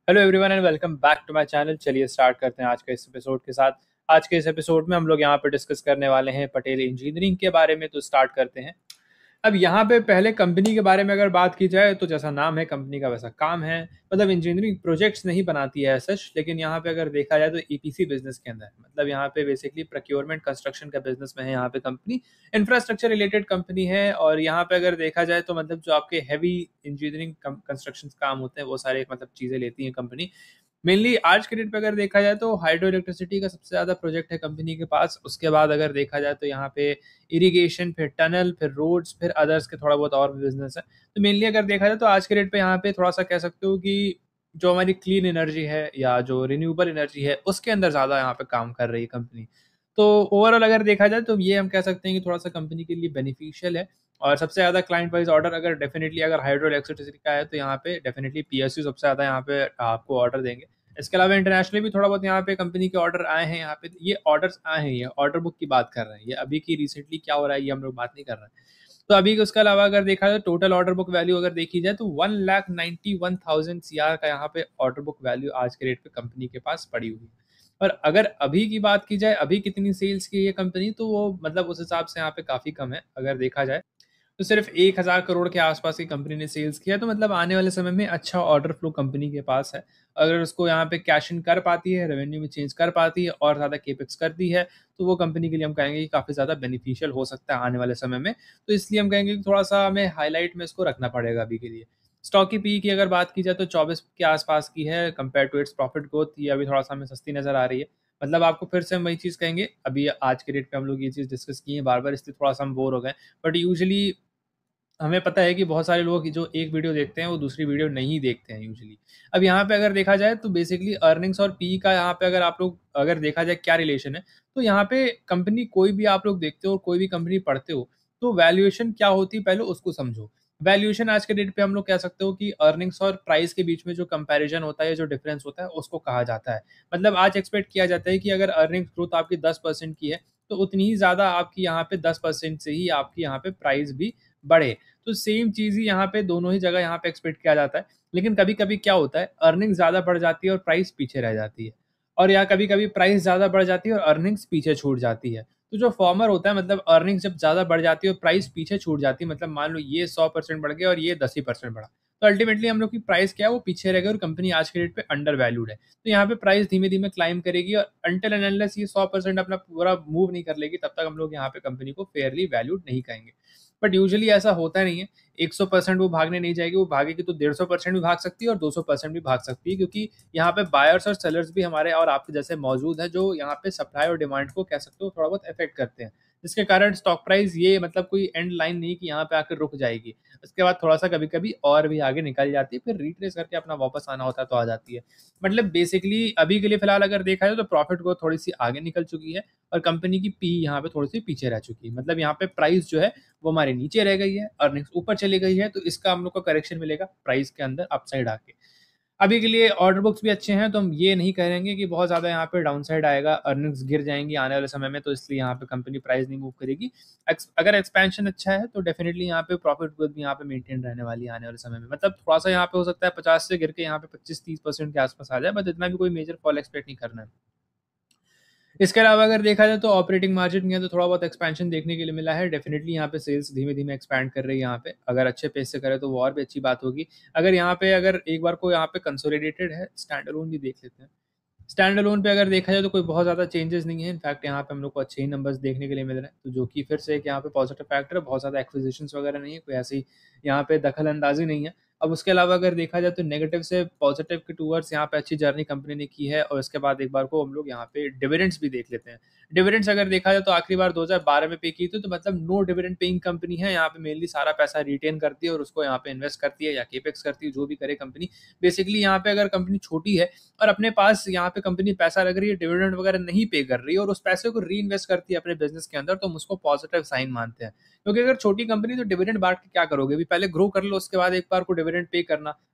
Hello everyone and welcome back to my channel. चलिए start करते हैं आज का इस एपिसोड के साथ। आज के इस एपिसोड में हम लोग यहाँ पे डिस्कस करने वाले हैं पटेल इंजीनियरिंग के बारे में। तो स्टार्ट करते हैं। अब यहाँ पे पहले कंपनी के बारे में अगर बात की जाए तो जैसा नाम है कंपनी का वैसा काम है। मतलब इंजीनियरिंग प्रोजेक्ट्स नहीं बनाती है सच, लेकिन यहाँ पे अगर देखा जाए तो ईपीसी बिजनेस के अंदर मतलब यहाँ पे बेसिकली प्रोक्योरमेंट कंस्ट्रक्शन का बिजनेस में है यहाँ पे कंपनी। इंफ्रास्ट्रक्चर रिलेटेड कंपनी है और यहाँ पे अगर देखा जाए तो मतलब जो आपके हैवी इंजीनियरिंग कंस्ट्रक्शन काम होते हैं वो सारे मतलब चीज़ें लेती है कंपनी। मेनली आज के डेट पे अगर देखा जाए तो हाइड्रो इलेक्ट्रिसिटी का सबसे ज़्यादा प्रोजेक्ट है कंपनी के पास। उसके बाद अगर देखा जाए तो यहाँ पे इरिगेशन, फिर टनल, फिर रोड्स, फिर अदर्स के थोड़ा बहुत और भी बिजनेस है। तो मेनली अगर देखा जाए तो आज के डेट पे यहाँ पे थोड़ा सा कह सकते हो कि जो हमारी क्लीन एनर्जी है या जो रिन्यूएबल एनर्जी है उसके अंदर ज़्यादा यहाँ पे काम कर रही है कंपनी। तो ओवरऑल अगर देखा जाए तो ये हम कह सकते हैं कि थोड़ा सा कंपनी के लिए बेनिफिशियल है। और सबसे ज़्यादा क्लाइंट वाइज ऑर्डर अगर डेफिनेटली अगर हाइड्रो इलेक्ट्रिसिटी का है तो यहाँ पे डेफिनेटली पीएसयू सबसे ज़्यादा यहाँ पे आपको ऑर्डर देंगे। इसके अलावा इंटरनेशनली भी थोड़ा बहुत यहाँ पे कंपनी के ऑर्डर आए हैं। यहाँ पे ये ऑर्डर्स आए हैं, ये ऑर्डर बुक की बात कर रहे हैं। ये अभी की रिसेंटली क्या हो रहा है ये हम लोग बात नहीं कर रहे हैं। तो अभी उसके अलावा अगर देखा जाए टोटल ऑर्डर बुक वैल्यू अगर देखी जाए तो 1,91,000 CR का यहाँ पे ऑर्डर बुक वैल्यू आज के रेट पे कंपनी के पास पड़ी हुई है। और अगर अभी की बात की जाए अभी कितनी सेल्स की है कंपनी, तो वो मतलब उस हिसाब से यहाँ पे काफ़ी कम है। अगर देखा जाए तो सिर्फ 1,000 करोड़ के आसपास की कंपनी ने सेल्स किया। तो मतलब आने वाले समय में अच्छा ऑर्डर फ्लो कंपनी के पास है। अगर उसको यहाँ पे कैश इन कर पाती है, रेवेन्यू में चेंज कर पाती है और ज़्यादा केपेक्स करती है तो वो कंपनी के लिए हम कहेंगे कि काफ़ी ज़्यादा बेनिफिशियल हो सकता है आने वाले समय में। तो इसलिए हम कहेंगे कि थोड़ा सा हमें हाईलाइट में इसको रखना पड़ेगा अभी के लिए। स्टॉक की पी की अगर बात की जाए तो 24 के आसपास की है compare to its profit growth. ये अभी थोड़ा सा हमें सस्ती नज़र आ रही है। मतलब आपको फिर से हम वही चीज़ कहेंगे, अभी आज के डेट पे हम लोग ये चीज़ डिस्कस की है बार बार, इसलिए थोड़ा सा हम बोर हो गए। बट यूजुअली हमें पता है कि बहुत सारे लोग जो एक वीडियो देखते हैं वो दूसरी वीडियो नहीं देखते हैं यूजुअली। अब यहाँ पे अगर देखा जाए तो बेसिकली अर्निंग्स और पी का यहाँ पे अगर आप लोग अगर देखा जाए क्या रिलेशन है, तो यहाँ पे कंपनी कोई भी आप लोग देखते हो और कोई भी कंपनी पढ़ते हो तो वैल्यूएशन क्या होती है पहले उसको समझो। वैल्यूएशन आज के डेट पे हम लोग कह सकते हो कि अर्निंग्स और प्राइस के बीच में जो कंपैरिजन होता है, जो डिफरेंस होता है उसको कहा जाता है। मतलब आज एक्सपेक्ट किया जाता है कि अगर अर्निंग्स ग्रोथ आपकी 10% की है तो उतनी ही ज़्यादा आपकी यहाँ पे 10% से ही आपकी यहाँ पे प्राइस भी बढ़े। तो सेम चीज़ ही यहाँ पे दोनों ही जगह यहाँ पे एक्सपेक्ट किया जाता है। लेकिन कभी कभी क्या होता है, अर्निंग ज़्यादा बढ़ जाती है और प्राइस पीछे रह जाती है। और या कभी कभी प्राइस ज़्यादा बढ़ जाती है और अर्निंग्स पीछे छूट जाती है। तो जो फॉर्मर होता है मतलब अर्निंग्स जब ज़्यादा बढ़ जाती है और प्राइस पीछे छूट जाती है, मतलब मान लो ये 100% बढ़ गया और ये 10% बढ़ा, तो अल्टीमेटली हम लोग की प्राइस क्या है वो पीछे रह गई और कंपनी आज के डेट पे अंडर वैल्यूड है। तो यहाँ पे प्राइस धीमे धीमे क्लाइम करेगी और अनटिल एंड अनलेस ये 100% अपना पूरा मूव नहीं कर लेगी तब तक हम लोग यहाँ पे कंपनी को फेयरली वैल्यूड नहीं कहेंगे। बट यूजुअली ऐसा होता नहीं है। 100% वो भागने नहीं जाएगी, वो भागेगी तो 150% भी भाग सकती है और 200% भी भाग सकती है, क्योंकि यहाँ पे बायर्स और सेलर्स भी हमारे और आपके जैसे मौजूद हैं जो यहाँ पे सप्लाई और डिमांड को कह सकते हो थोड़ा बहुत अफेक्ट करते हैं। जिसके कारण स्टॉक प्राइस ये मतलब कोई एंड लाइन नहीं कि यहाँ पे आकर रुक जाएगी। उसके बाद थोड़ा सा कभी कभी और भी आगे निकल जाती है, फिर रिट्रेस करके अपना वापस आना होता है तो आ जाती है। मतलब बेसिकली अभी के लिए फिलहाल अगर देखा जाए तो प्रॉफिट को थोड़ी सी आगे निकल चुकी है और कंपनी की पी यहाँ पे थोड़ी सी पीछे रह चुकी है। मतलब यहाँ पे प्राइस जो है वो हमारे नीचे रह गई है, अर्निंग्स ऊपर चली गई है, तो इसका हम लोग को करेक्शन मिलेगा प्राइस के अंदर अपसाइड आके। अभी के लिए ऑर्डर बुक्स भी अच्छे हैं तो हम ये नहीं कहेंगे कि बहुत ज़्यादा यहाँ पे डाउन साइड आएगा, अर्निंग्स गिर जाएंगी आने वाले समय में, तो इसलिए यहाँ पे कंपनी प्राइस नहीं मूव करेगी। अगर एक्सपेंशन अच्छा है तो डेफिनेटली यहाँ पे प्रॉफिट ग्रोथ भी यहाँ पे मेंटेन रहने वाली है आने वाले समय में। मतलब थोड़ा सा यहाँ पे हो सकता है 50 से गिर के यहाँ पे 25-30% के आसपास आ जाए, बट इतना भी कोई मेजर फॉल एक्सपेक्ट नहीं करना है। इसके अलावा अगर देखा जाए तो ऑपरेटिंग मार्जिन में तो थोड़ा बहुत एक्सपेंशन देखने के लिए मिला है। डेफिनेटली यहाँ पे सेल्स धीमे धीमे एक्सपैंड कर रही है। यहाँ पे अगर अच्छे पेस से करे तो वो और भी अच्छी बात होगी। अगर यहाँ पे अगर एक बार को यहाँ पे कंसोलिडेटेड है, स्टैंड अलोन भी देख लेते हैं। स्टैंड अलोन पे अगर देखा जाए तो कोई बहुत ज़्यादा चेंजेस नहीं है। इनफैक्ट यहाँ पे हम लोग को अच्छे ही नंबर्स देखने के लिए मिल रहे हैं, तो जो कि फिर से एक यहाँ पे पॉजिटिव फैक्टर है। बहुत ज़्यादा एक्विजिशंस वगैरह नहीं है, कोई ऐसी यहाँ पे दखल अंदाजी नहीं है। अब उसके अलावा अगर देखा जाए तो नेगेटिव से पॉजिटिव के टूवर्ड्स यहाँ पे अच्छी जर्नी कंपनी ने की है। और इसके बाद एक बार को हम लोग यहाँ पे डिविडेंड्स भी देख लेते हैं। डिविडेंड्स अगर देखा जाए तो आखिरी बार 2012 में पे की थी, तो मतलब नो डिविडेंड पेइंग कंपनी है। यहाँ पे मेनली सारा पैसा रिटेन करती है और उसको यहाँ पे इन्वेस्ट करती है या केपेक्स करती है, जो भी करे कंपनी। बेसिकली यहाँ पे अगर कंपनी छोटी है और अपने पास यहाँ पे कंपनी पैसा रख रही है, डिविडेंड वगैरह नहीं पे कर रही है और उस पैसे को री इन्वेस्ट करती है अपने बिजनेस के अंदर, तो हम उसको पॉजिटिव साइन मानते हैं। क्योंकि अगर छोटी कंपनी तो डिविडेंड बांट के क्या करोगे, अभी पहले ग्रो कर लो उसके बाद एक बार को डिविडेंड पे करना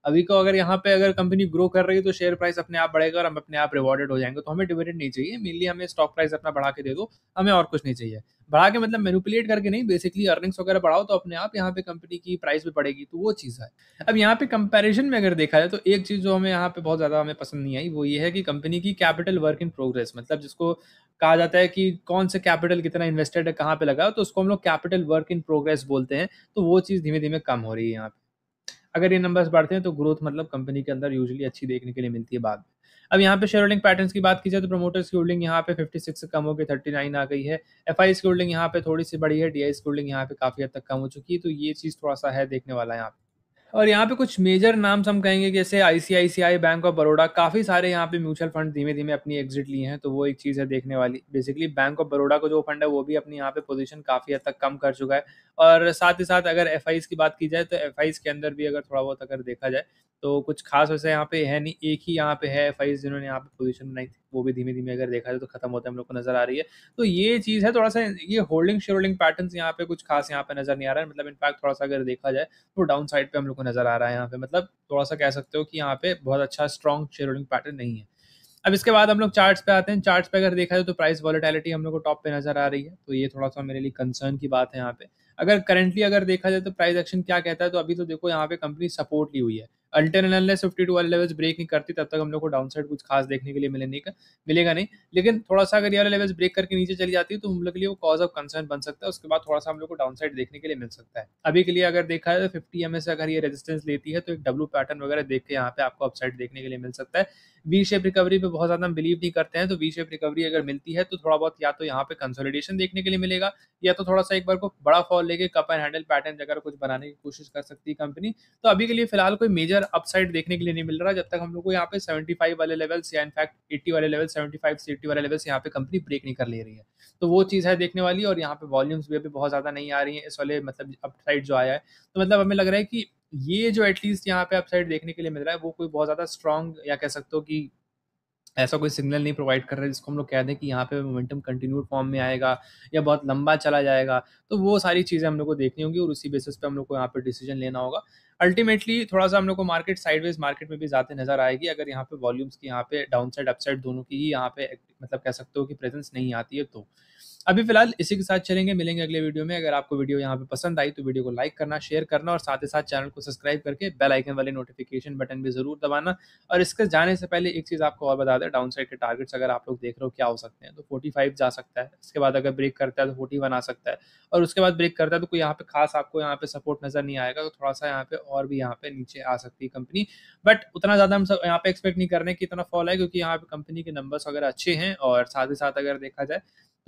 अभी को अगर यहाँ पे अगर कंपनी ग्रो कर रही है तो शेयर प्राइस अपने आप बढ़ेगा और हम अपने आप रिवॉर्डेड हो जाएंगे। तो हमें डिविडेंड नहीं चाहिए, मेनली हमें स्टॉक प्राइस अपना बढ़ा के दे दो, हमें और कुछ नहीं चाहिए। बढ़ा के मतलब मैनिपुलेट करके नहीं, बेसिकली अर्निंग्स वगैरह बढ़ाओ तो अपने आप यहाँ पे कंपनी की प्राइस भी बढ़ेगी, तो वो चीज़ है। अब यहाँ पे कंपैरिजन में अगर देखा जाए तो एक चीज़ जो हमें यहाँ पे बहुत ज़्यादा हमें पसंद नहीं आई वो ये है कि कंपनी की कैपिटल वर्क इन प्रोग्रेस, मतलब जिसको कहा जाता है कि कौन से कैपिटल कितना इन्वेस्टेड है, कहाँ पे लगा, तो उसको हम लोग कैपिटल वर्क इन प्रोग्रेस बोलते हैं। तो वो चीज़ धीमे धीमे कम हो रही है यहाँ पे। अगर ये नंबर्स बढ़ते हैं तो ग्रोथ मतलब कंपनी के अंदर यूजुअली अच्छी देखने के लिए मिलती है बाद में। अब यहाँ पे शेयर होल्डिंग पैटर्न्स की बात की जाए तो प्रमोटर्स की होल्डिंग यहाँ पे 56 से कम होकर 39 आ गई है। एफआईज की होल्डिंग यहाँ पे थोड़ी सी बढ़ी है, डीआईज की होल्डिंग यहाँ पे काफी हद तक कम हो चुकी है। तो ये चीज थोड़ा सा है देखने वाला है यहाँ पे। और यहाँ पे कुछ मेजर नाम्स हम कहेंगे, जैसे आईसीआईसीआई, बैंक ऑफ बड़ौदा, काफ़ी सारे यहाँ पे म्यूचुअल फंड धीमे धीमे अपनी एग्जिट लिए हैं, तो वो एक चीज़ है देखने वाली। बेसिकली बैंक ऑफ बड़ौदा को जो फंड है वो भी अपनी यहाँ पे पोजीशन काफ़ी हद तक कम कर चुका है। और साथ ही साथ अगर एफआईज की बात की जाए तो एफआईज के अंदर भी अगर थोड़ा बहुत अगर देखा जाए तो कुछ खास वैसे यहाँ पे है नहीं, एक ही यहाँ पे है एफआईज जिन्होंने यहाँ पे पोजीशन बनाई थी, वो भी धीमे धीमे अगर देखा जाए तो खत्म होते हम लोग को नजर आ रही है। तो ये चीज़ है थोड़ा सा, ये होल्डिंग शेयर होल्डिंग पैटर्न यहाँ पे कुछ खास यहाँ पे नजर नहीं आ रहा है। मतलब इनफैक्ट थोड़ा सा अगर देखा जाए तो डाउन साइड पे हम लोग को नजर आ रहा है यहाँ पे, मतलब थोड़ा सा कह सकते हो कि यहाँ पे बहुत अच्छा स्ट्रॉन्ग शेयर होल्डिंग पैटर्न नहीं है। अब इसके बाद हम लोग चार्ट्स पे आते हैं। चार्ट्स पे अगर देखा जाए तो प्राइस वॉलेटिलिटी हम लोग को टॉप पे नजर आ रही है, तो ये थोड़ा सा मेरे लिए कंसर्न की बात है यहाँ पे। अगर करंटली अगर देखा जाए तो प्राइस एक्शन क्या कहता है, तो अभी तो देखो यहाँ पे कंपनी सपोर्ट ली हुई है। अल्टर एनालिसिस 52 वाले लेवल्स ब्रेक नहीं करती तब तक हम लोग को डाउन साइड कुछ खास देखने के लिए मिलेगा नहीं। लेकिन थोड़ा सा अगर ये वाले लेवल्स ब्रेक करके नीचे चली जाती है तो हम लोग के लिए वो कॉज ऑफ कंसर्न बन सकता है। उसके बाद थोड़ा सा हम लोग को डाउन साइड देखने के लिए मिल सकता है। अभी के लिए अगर देखा जाए तो 50 एमए से अगर ये रेजिस्टेंस लेती है तो एक डब्ल्यू पैटर्न वगैरह देख के यहाँ पे आपको अपसाइड देखने के लिए मिल सकता है। वी शेप रिकवरी पे बहुत ज्यादा बिलीव नहीं करते हैं, तो वी शेप रिकवरी अगर मिलती है तो थोड़ा बहुत या तो यहाँ पे कंसोलिडेशन देखने के लिए मिलेगा, या तो थोड़ा सा एक बार को बड़ा फॉल लेके कप एंड हैंडल पैटर्न अगर कुछ बनाने की कोशिश कर सकती है कंपनी। तो अभी के लिए फिलहाल कोई मेजर अपसाइड देखने के लिए नहीं मिल रहा, जब तक हम लोग को यहाँ पे 75 वाले लेवल्स या इनफैक्ट 80 वाले लेवल, 75 से 80 वाले लेवल्स यहाँ पे कंपनी ब्रेक नहीं कर ले रही है। तो वो चीज़ है देखने वाली। और यहाँ पे वॉल्यूम्स भी अभी बहुत ज़्यादा नहीं आ रही है इस वाले, मतलब अपसाइड जो आया है, तो मतलब हमें लग रहा है कि ये जो एटलीस्ट यहाँ पे अपसाइड देखने के लिए मिल रहा है वो कोई बहुत ज़्यादा स्ट्रॉन्ग या कह सकते हो कि ऐसा कोई सिग्नल नहीं प्रोवाइड कर रहा है जिसको हम लोग कह दें कि यहाँ पे मोमेंटम कंटिन्यूड फॉर्म में आएगा या बहुत लंबा चला जाएगा। तो वो सारी चीज़ें हम लोग को देखनी होंगी और उसी बेसिस पे हम लोग को यहाँ पे डिसीजन लेना होगा। अल्टीमेटली थोड़ा सा हम लोग को मार्केट साइडवेज मार्केट में भी जाते नजर आएगी अगर यहाँ पे वॉल्यूम्स की यहाँ पे डाउन साइड अपसाइड दोनों की ही यहाँ पे मतलब कह सकते हो कि प्रेजेंस नहीं आती है। तो अभी फिलहाल इसी के साथ चलेंगे, मिलेंगे अगले वीडियो में। अगर आपको वीडियो यहाँ पे पसंद आई तो वीडियो को लाइक करना, शेयर करना और साथ ही साथ चैनल को सब्सक्राइब करके बेल आइकन वाले नोटिफिकेशन बटन भी जरूर दबाना। और इसके जाने से पहले एक चीज़ आपको और बता दें, डाउन साइड के टारगेट्स अगर आप लोग देख रहे हो क्या हो सकते हैं, तो 45 जा सकता है, इसके बाद अगर ब्रेक करता है तो 41 आ सकता है, और उसके बाद ब्रेक करता है तो कोई यहाँ पे खास आपको यहाँ पे सपोर्ट नजर नहीं आएगा, तो थोड़ा सा यहाँ पे और भी यहाँ पे नीचे आ सकती है कंपनी। बट उतना ज़्यादा हम सब यहाँ पे एक्सपेक्ट नहीं करने की इतना फॉल है, क्योंकि यहाँ पे कंपनी के नंबर्स वगैरह अच्छे हैं और साथ ही साथ अगर देखा जाए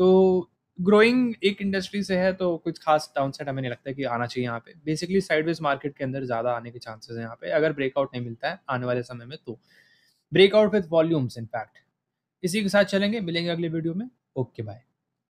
तो ग्रोइंग एक इंडस्ट्री से है, तो कुछ खास डाउनसाइड हमें नहीं लगता कि आना चाहिए यहाँ पे। बेसिकली साइडवेज मार्केट के अंदर ज़्यादा आने के चांसेस हैं यहाँ पे अगर ब्रेकआउट नहीं मिलता है आने वाले समय में, तो ब्रेकआउट विद वॉल्यूम्स इनफैक्ट। इसी के साथ चलेंगे, मिलेंगे अगले वीडियो में। Okay bye.